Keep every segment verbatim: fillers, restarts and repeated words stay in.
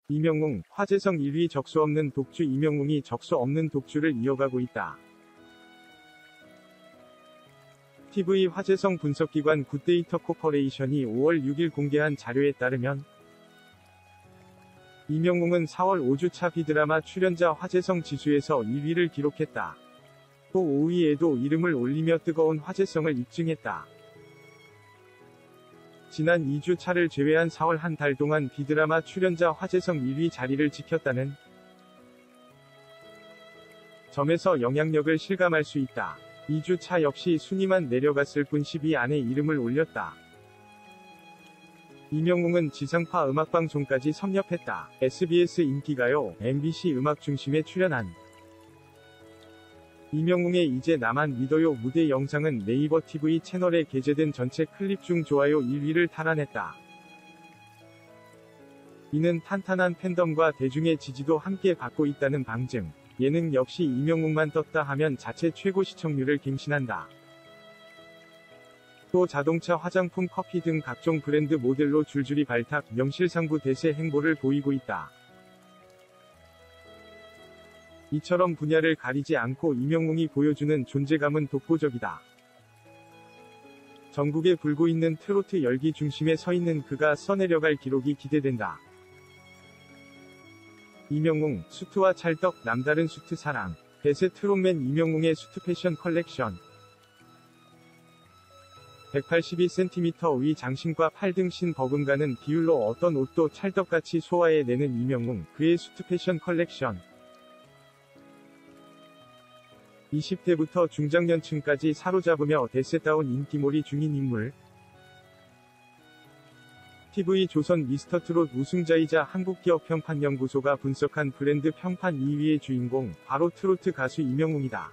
이명웅, 화제성 일 위 적수 없는 독주. 이명웅이 적수 없는 독주를 이어가고 있다. 티비 화제성 분석기관 굿데이터 코퍼레이션이 오월 육일 공개한 자료에 따르면 이명웅은 사월 오 주차 비드라마 출연자 화제성 지수에서 일 위를 기록했다. 또 오 위에도 이름을 올리며 뜨거운 화제성을 입증했다. 지난 이 주차를 제외한 사월 한 달 동안 비드라마 출연자 화제성 일 위 자리를 지켰다는 점에서 영향력을 실감할 수 있다. 이 주차 역시 순위만 내려갔을 뿐 십 위 안에 이름을 올렸다. 이명웅은 지상파 음악방송까지 섭렵했다. 에스비에스 인기가요, 엠비씨 음악 중심에 출연한 이명웅의 이제 나만 믿어요 무대 영상은 네이버 티비 채널에 게재된 전체 클립 중 좋아요 일 위를 탈환했다. 이는 탄탄한 팬덤과 대중의 지지도 함께 받고 있다는 방증. 예능 역시 이명웅만 떴다 하면 자체 최고 시청률을 갱신한다. 또 자동차, 화장품, 커피 등 각종 브랜드 모델로 줄줄이 발탁, 명실상부 대세 행보를 보이고 있다. 이처럼 분야를 가리지 않고 이명웅이 보여주는 존재감은 독보적이다. 전국에 불고 있는 트로트 열기 중심에 서 있는 그가 써내려갈 기록이 기대된다. 이명웅, 수트와 찰떡, 남다른 수트 사랑. 대세 트롯맨 이명웅의 수트 패션 컬렉션. 백팔십이 센티미터 위 장신과 팔 등 신 버금가는 비율로 어떤 옷도 찰떡같이 소화해내는 이명웅, 그의 수트 패션 컬렉션. 이십 대부터 중장년층까지 사로잡으며 대세다운 인기몰이 중인 인물. 티비 조선 미스터트롯 우승자이자 한국기업평판연구소가 분석한 브랜드 평판 이 위의 주인공, 바로 트로트 가수 이명웅이다.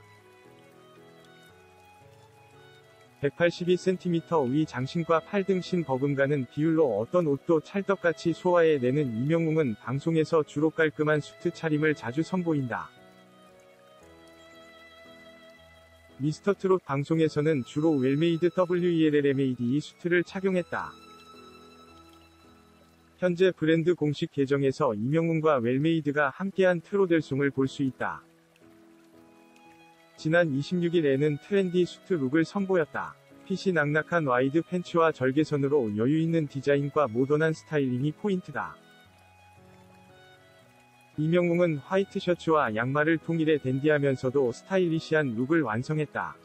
백팔십이 센티미터 위 장신과 팔 등 신 버금가는 비율로 어떤 옷도 찰떡같이 소화해내는 이명웅은 방송에서 주로 깔끔한 수트 차림을 자주 선보인다. 미스터트롯 방송에서는 주로 웰메이드 웰메이드 수트를 착용했다. 현재 브랜드 공식 계정에서 이명웅과 웰메이드가 함께한 트롯엘송을 볼 수 있다. 지난 이십육일에는 트렌디 수트 룩을 선보였다. 핏이 낙낙한 와이드 팬츠와 절개선으로 여유있는 디자인과 모던한 스타일링이 포인트다. 이명웅은 화이트 셔츠와 양말을 통일해 댄디하면서도 스타일리시한 룩을 완성했다.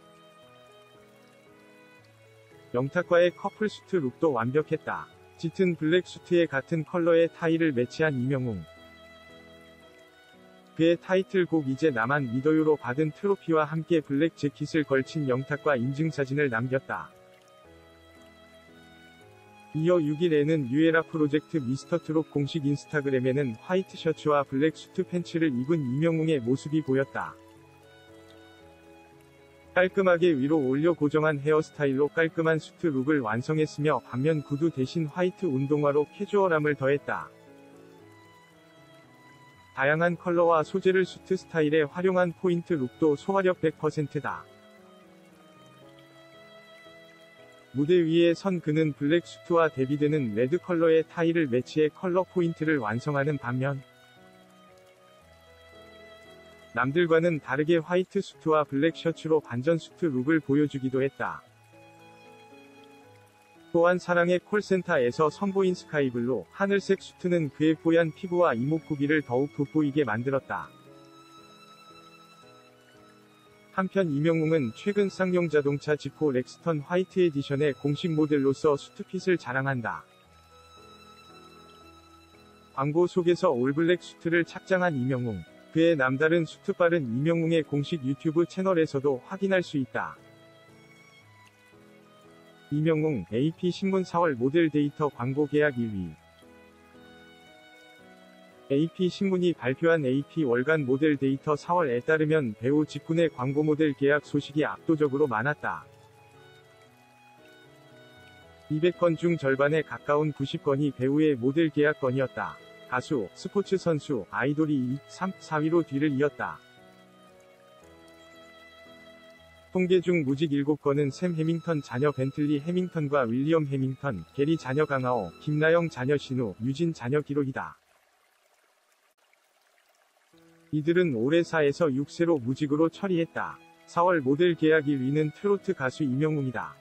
영탁과의 커플 수트 룩도 완벽했다. 짙은 블랙 수트에 같은 컬러의 타이를 매치한 이명웅. 그의 타이틀곡 이제 나만 믿어요로 받은 트로피와 함께 블랙 재킷을 걸친 영탁과 인증사진을 남겼다. 이어 육일에는 뉴에라 프로젝트 미스터트롯 공식 인스타그램에는 화이트 셔츠와 블랙 수트 팬츠를 입은 이명웅의 모습이 보였다. 깔끔하게 위로 올려 고정한 헤어스타일로 깔끔한 수트 룩을 완성했으며 반면 구두 대신 화이트 운동화로 캐주얼함을 더했다. 다양한 컬러와 소재를 수트 스타일에 활용한 포인트 룩도 소화력 백 퍼센트다. 무대 위에 선 그는 블랙 수트와 대비되는 레드 컬러의 타이를 매치해 컬러 포인트를 완성하는 반면 남들과는 다르게 화이트 수트와 블랙 셔츠로 반전 수트 룩을 보여주기도 했다. 또한 사랑의 콜센터에서 선보인 스카이블루, 하늘색 수트는 그의 뽀얀 피부와 이목구비를 더욱 돋보이게 만들었다. 한편 이명웅은 최근 쌍용 자동차 지포 렉스턴 화이트 에디션의 공식 모델로서 수트핏을 자랑한다. 광고 속에서 올블랙 수트를 착장한 이명웅. 그의 남다른 수트빨은 이명웅의 공식 유튜브 채널에서도 확인할 수 있다. 이명웅, 에이피신문 사월 모델 데이터 광고 계약 일 위. 에이피신문이 발표한 에이피 월간 모델 데이터 사월에 따르면 배우 직군의 광고 모델 계약 소식이 압도적으로 많았다. 이백 건 중 절반에 가까운 구십 건이 배우의 모델 계약 건이었다. 가수, 스포츠 선수, 아이돌이 이, 삼, 사 위로 뒤를 이었다. 통계 중 무직 일곱 건은 샘 해밍턴 자녀 벤틀리 해밍턴과 윌리엄 해밍턴, 게리 자녀 강하오, 김나영 자녀 신우, 유진 자녀 기록이다. 이들은 올해 사에서 육 세로 무직으로 처리했다. 사월 모델 계약 일 위는 트로트 가수 이명웅이다.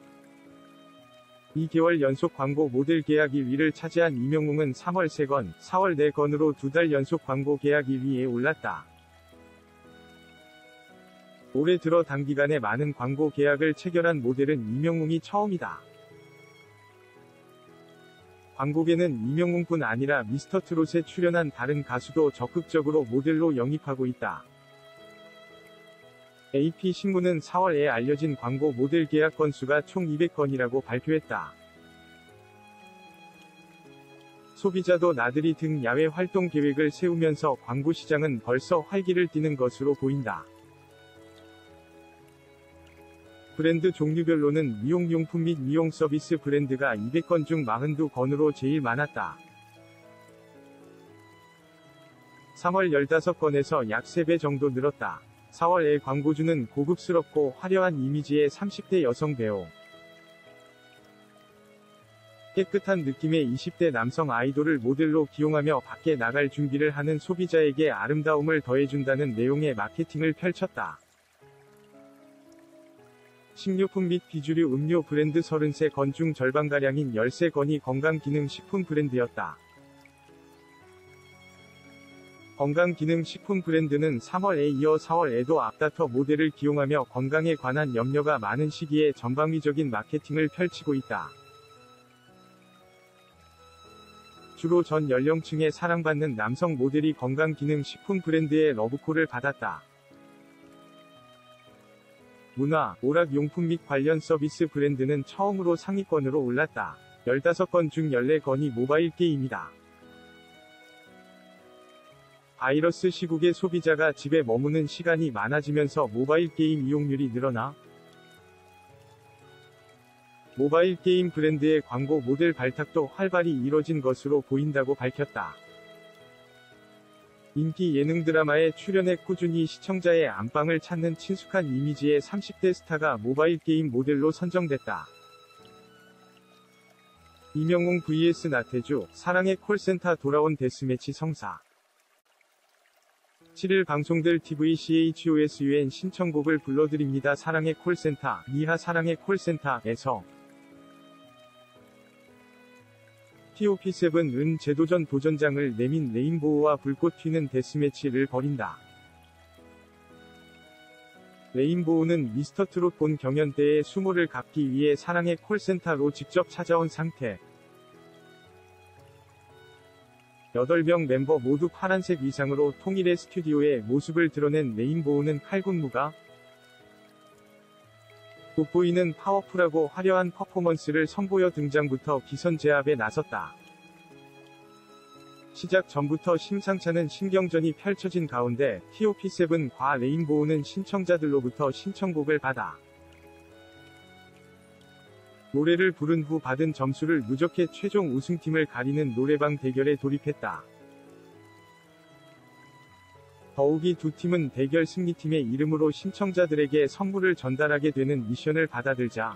이 개월 연속 광고 모델 계약 일 위를 차지한 이명웅은 삼월 세 건, 사월 네 건으로 두 달 연속 광고 계약 일 위에 올랐다. 올해 들어 단기간에 많은 광고 계약을 체결한 모델은 이명웅이 처음이다. 광고계는 이명웅뿐 아니라 미스터트롯에 출연한 다른 가수도 적극적으로 모델로 영입하고 있다. 에이피신문은 사월에 알려진 광고 모델 계약 건수가 총 이백 건이라고 발표했다. 소비자도 나들이 등 야외 활동 계획을 세우면서 광고 시장은 벌써 활기를 띠는 것으로 보인다. 브랜드 종류별로는 미용용품 및 미용 서비스 브랜드가 이백 건 중 사십이 건으로 제일 많았다. 삼월 십오 건에서 약 세 배 정도 늘었다. 사월에 광고주는 고급스럽고 화려한 이미지의 삼십 대 여성 배우, 깨끗한 느낌의 이십 대 남성 아이돌을 모델로 기용하며 밖에 나갈 준비를 하는 소비자에게 아름다움을 더해준다는 내용의 마케팅을 펼쳤다. 식료품 및 비주류 음료 브랜드 삼십삼 건 중 절반가량인 십삼 건이 건강기능식품 브랜드였다. 건강기능식품 브랜드는 삼월에 이어 사월에도 앞다퉈 모델을 기용하며 건강에 관한 염려가 많은 시기에 전방위적인 마케팅을 펼치고 있다. 주로 전 연령층에 사랑받는 남성 모델이 건강기능식품 브랜드의 러브콜을 받았다. 문화, 오락용품 및 관련 서비스 브랜드는 처음으로 상위권으로 올랐다. 십오 건 중 십사 건이 모바일 게임이다. 바이러스 시국에 소비자가 집에 머무는 시간이 많아지면서 모바일 게임 이용률이 늘어나 모바일 게임 브랜드의 광고 모델 발탁도 활발히 이뤄진 것으로 보인다고 밝혔다. 인기 예능 드라마에 출연해 꾸준히 시청자의 안방을 찾는 친숙한 이미지의 삼십 대 스타가 모바일 게임 모델로 선정됐다. 이명웅 vs 나태주, 사랑의 콜센터 돌아온 데스매치 성사. 칠 일 방송될 티브이씨에이치오에스유엔 신청곡을 불러드립니다. 사랑의 콜센터, 니하 사랑의 콜센터에서 티오피 세븐은 재도전 도전장을 내민 레인보우와 불꽃 튀는 데스매치를 벌인다. 레인보우는 미스터트롯 본 경연 때의 수모를 갚기 위해 사랑의 콜센터로 직접 찾아온 상태. 여덟 명 멤버 모두 파란색 위상으로 통일의 스튜디오에 모습을 드러낸 레인보우는 칼군무가 돋보이는 파워풀하고 화려한 퍼포먼스를 선보여 등장부터 기선제압에 나섰다. 시작 전부터 심상찮은 신경전이 펼쳐진 가운데 티오피 세븐과 레인보우는 신청자들로부터 신청곡을 받아 노래를 부른 후 받은 점수를 누적해 최종 우승팀을 가리는 노래방 대결에 돌입했다. 더욱이 두 팀은 대결 승리팀의 이름으로 신청자들에게 선물을 전달하게 되는 미션을 받아들자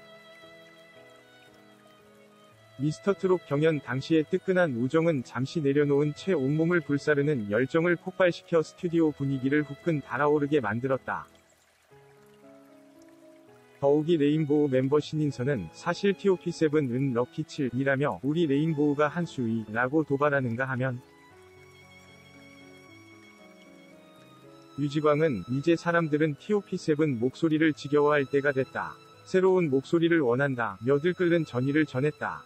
미스터트롯 경연 당시의 뜨끈한 우정은 잠시 내려놓은 채 온몸을 불사르는 열정을 폭발시켜 스튜디오 분위기를 후끈 달아오르게 만들었다. 더욱이 레인보우 멤버 신인선은 사실 티오피 세븐은 럭키칠이라며 우리 레인보우가 한 수위라고 도발하는가 하면 유지광은 이제 사람들은 티오피 세븐 목소리를 지겨워할 때가 됐다. 새로운 목소리를 원한다며 들끓는 전의를 전했다.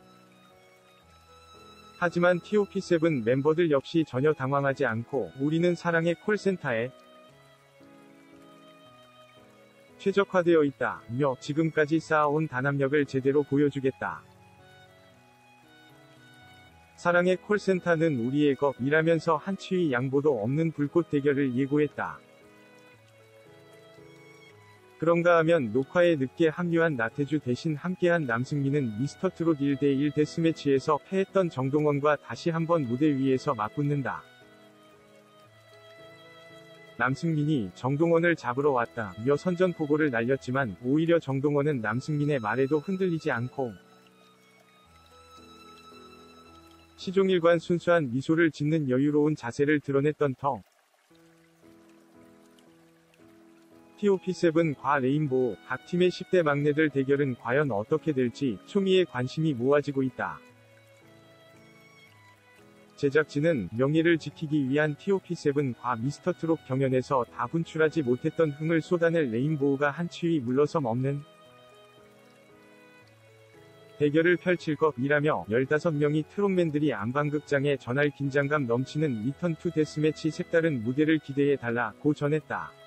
하지만 티오피 세븐 멤버들 역시 전혀 당황하지 않고 우리는 사랑의 콜센터에 최적화되어 있다며 지금까지 쌓아온 단합력을 제대로 보여주겠다. 사랑의 콜센터는 우리의 것이라면서 한치의 양보도 없는 불꽃 대결을 예고했다. 그런가 하면 녹화에 늦게 합류한 나태주 대신 함께한 남승민은 미스터트롯 일 대 일 데스매치에서 패했던 정동원과 다시 한번 무대 위에서 맞붙는다. 남승민이 정동원을 잡으러 왔다며 선전포고를 날렸지만 오히려 정동원은 남승민의 말에도 흔들리지 않고 시종일관 순수한 미소를 짓는 여유로운 자세를 드러냈던 터. 티오피세븐과 레인보우, 각 팀의 십 대 막내들 대결은 과연 어떻게 될지 초미의 관심이 모아지고 있다. 제작진은 명예를 지키기 위한 티오피세븐과 미스터트롯 경연에서 다 분출하지 못했던 흥을 쏟아낼 레인보우가 한 치위 물러섬 없는 대결을 펼칠 것이라며 열다섯 명의 트롯맨들이 안방극장에 전할 긴장감 넘치는 리턴 투 데스매치 색다른 무대를 기대해달라고 전했다.